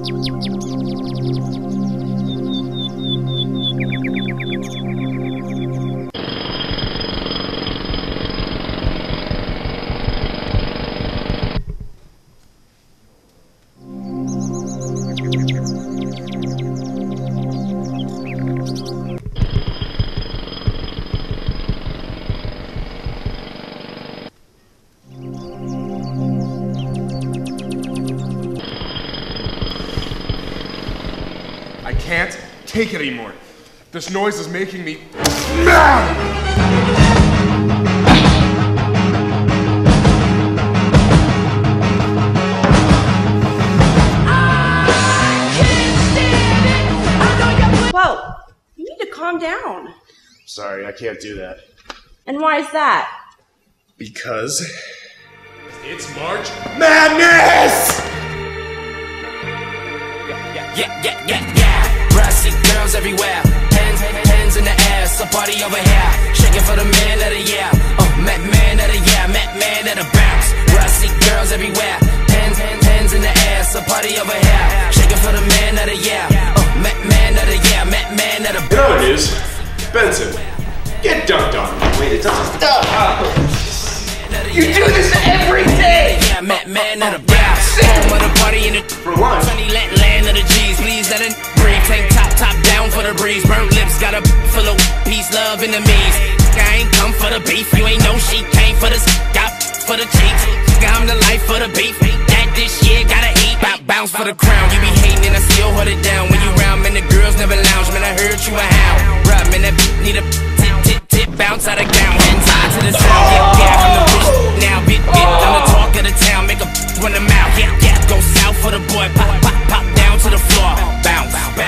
I can't take it anymore. This noise is making me mad! Whoa, you need to calm down. Sorry, I can't do that. And why is that? Because it's March Madness! Yeah. Brassy girls everywhere. Hands in the air. So party over here. Shaking for the man of the year. Man of the year. Man of the bounce. Brassy girls everywhere. Hands in the air. So party over here. Shaking for the man of the year. Man of the year. Man of the bounce. You know what it is? Benson. Get dunked on. Wait, it doesn't stop. You do this every day! Yeah, man of the bounce. Home of the party in the For lunch. Sunny land of the G's. Please let it breathe. Tank top down for the breeze. Burnt lips got a full of peace, love, and the means. I ain't come for the beef. You ain't know she came for the got for the cheeks. I'm the life for the beef. That this year gotta eat. Bounce for the crown. You be hating and I still hold it down. When you round, man, the girls never lounge. Man, I heard you a hound. Rub, man, that need a tip bounce out of gown. Hands high to the sound. Yeah, from the bitch. Now bit on the talk of the town. Make a run them out. Yeah, go south for the boy. Pop down to the floor. Bounce.